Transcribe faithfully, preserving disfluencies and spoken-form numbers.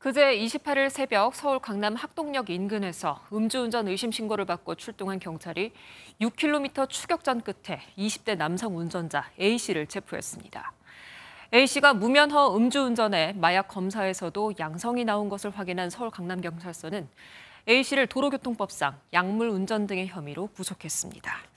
그제 이십팔 일 새벽 서울 강남 학동역 인근에서 음주운전 의심 신고를 받고 출동한 경찰이 육 킬로미터 추격전 끝에 이십 대 남성 운전자 A씨를 체포했습니다. A씨가 무면허 음주운전에 마약 검사에서도 양성이 나온 것을 확인한 서울 강남경찰서는 A씨를 도로교통법상 약물 운전 등의 혐의로 구속했습니다.